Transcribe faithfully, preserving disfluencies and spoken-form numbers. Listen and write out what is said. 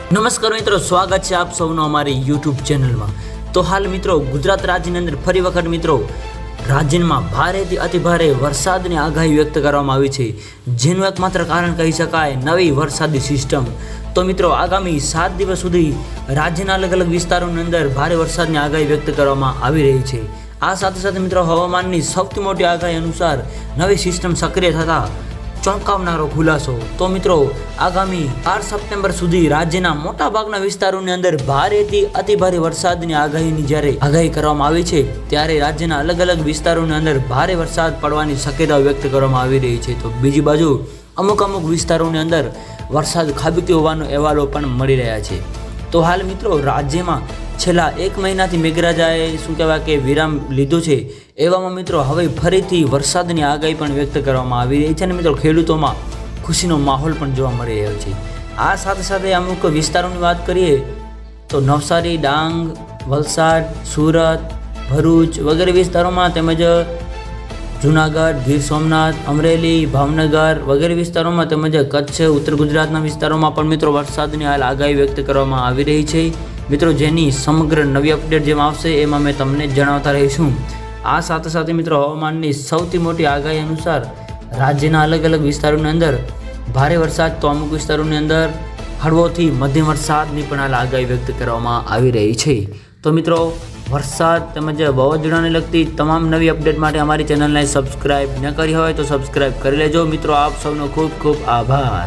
नमस्कार मित्रों, स्वागत है आप सौनो हमारी यूट्यूब चैनल में। तो हाल मित्रों गुजरात राज्य अंदर फरी वखत मित्रों राज्य में भारे अति भारे वरसाद ने आगाही व्यक्त करवामां आवी छे, जेनुं एकमात्र कारण कही शकाय नवी वरसादी सिस्टम। तो मित्रों आगामी सात दिवस सुधी राज्यना अलग अलग विस्तारों अंदर भारे वरसादनी आगाही व्यक्त करवामां आवी रही छे। आ साथे साथे मित्रों हवामाननी सौथी मोटी आगाही अनुसार नवी सिस्टम सक्रिय थता चौंकावनारो खुलासो। तो मित्रों आगामी आठ सप्टेम्बर सुधी राज्यना मोटा भागना विस्तारोनी अंदर भारेथी अति भारे वरसादनी आगाहीनी ज्यारे आगाही करवामां आवी छे, त्यारे राज्यना अलग अलग विस्तारोनी अंदर भारे वरसाद पड़वानी शक्यता व्यक्त करवामां आवी रही छे। तो बीजी बाजु अमुक अमुक विस्तारोनी अंदर वरसाद खाबकी होवानो अहेवालो पण मळी रह्या छे। तो हाल मित्रों राज्यमां छेल्ला एक महीनाथी मेघराजाए शुं कहेवाय के विराम लीधो छे, एवामां मित्रों हवे फरीथी वरसादनी आगाही पण व्यक्त करवामां आवी रही छे अने मित्रों खेडूतोमां खुशीनो माहोल पण जोवा मळी रह्यो छे। आ साथे साथे अमुक विस्तारोनी वात करीए तो नवसारी, डांग, वलसाड, सूरत, भरूच वगैरे विस्तारोमां તેમજ जूनागढ़, गीर सोमनाथ, अमरेली, भावनगर वगैरह विस्तारों में તેમજ कच्छ, उत्तर गुजरातना विस्तारों में पण मित्रों वरसादनी हाल आगाही व्यक्त करवामां आवी रही छे। मित्रों जेनी समग्र नवी अपडेट जेम आवशे एमां मैं तमने जणावता रहीशुं। आ साथे साथे मित्रों हवामाननी सौथी मोटी आगाही अनुसार राज्यना अलग अलग विस्तारों अंदर भारे वरसाद तो अमुक विस्तारों अंदर हळवोथी मध्यम वरसादनी पण हाल आगाही व्यक्त करवामां आवी रही छे। तो मित्रों वरसाद તેમજ વાવાઝોડાને લગતી તમામ નવી અપડેટ માટે અમારી ચેનલને સબસ્ક્રાઇબ ન કરી હોય તો સબસ્ક્રાઇબ કરી લેજો। મિત્રો આપ સૌનો ખૂબ ખૂબ આભાર।